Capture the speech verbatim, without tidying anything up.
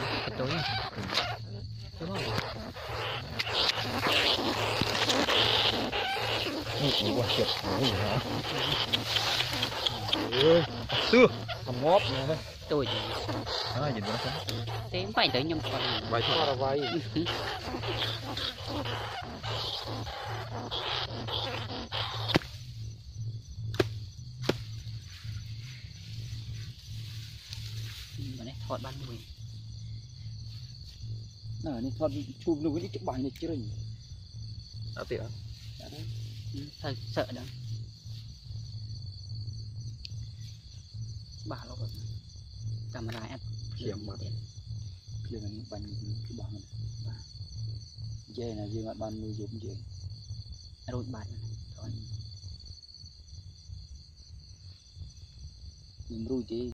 tối đúng không? Quá shit, xưa thầm ngóp nè Tôi đó nhìn nó thế phải tới nhung còn vậy thôi là vậy. thọt ban mùi nè này thọt chụp được cái chụp bài này chưa rồi à tiện thật sợ đó bà nó camera ép hiểm mà kia là những bàn cái bàn dê là dê mặt bàn mùi giống dê rồi bàn thôi mình rui tí